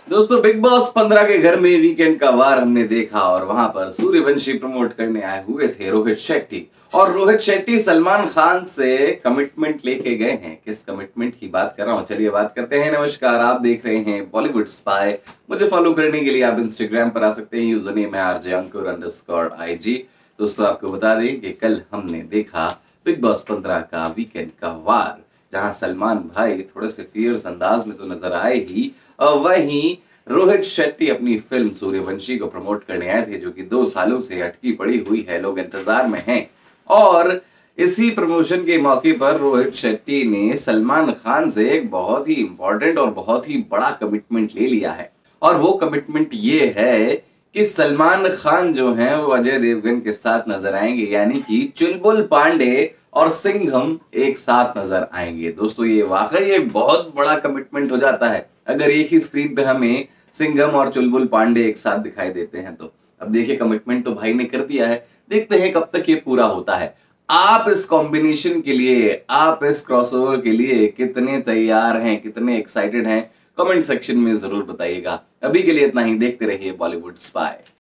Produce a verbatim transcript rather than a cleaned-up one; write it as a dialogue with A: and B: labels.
A: दोस्तों, big boss पंद्रह के घर में वीकेंड का वार हमने देखा और वहां पर सूर्यवंशी प्रमोट करने आए हुए थे रोहित शेट्टी। और रोहित शेट्टी सलमान खान से कमिटमेंट लेके गए हैं। किस कमिटमेंट की बात कर रहा हूं, चलिए बात करते हैं। नमस्कार, आप देख रहे हैं बॉलीवुड स्पाई। मुझे फॉलो करने के लिए आप इंस्टाग्राम पर आ सकते हैं। यूजर नेम है आरजे अंकुर अंडरस्कोर आईजी। दोस्तों, आपको बता दें कि कल हमने देखा बिग बॉस पंद्रह का वीकेंड का वार, जहां सलमान भाई थोड़े से फियर्स अंदाज में तो नजर आए ही, और वहीं रोहित शेट्टी अपनी फिल्म सूर्यवंशी को प्रमोट करने आए थे, जो कि दो सालों से अटकी पड़ी हुई है, लोग इंतजार में हैं। और इसी प्रमोशन के मौके पर रोहित शेट्टी ने सलमान खान से एक बहुत ही इंपॉर्टेंट और बहुत ही बड़ा कमिटमेंट ले लिया है। और वो कमिटमेंट ये है कि सलमान खान जो हैं वो अजय देवगन के साथ नजर आएंगे, यानी कि चुलबुल पांडे और सिंघम एक साथ नजर आएंगे। दोस्तों, ये वाकई एक बहुत बड़ा कमिटमेंट हो जाता है अगर एक ही स्क्रीन पे हमें सिंघम और चुलबुल पांडे एक साथ दिखाई देते हैं तो। अब देखिए, कमिटमेंट तो भाई ने कर दिया है, देखते हैं कब तक ये पूरा होता है। आप इस कॉम्बिनेशन के लिए, आप इस क्रॉसओवर के लिए कितने तैयार हैं, कितने एक्साइटेड हैं, कमेंट सेक्शन में जरूर बताइएगा। अभी के लिए इतना ही, देखते रहिए बॉलीवुड स्पाई।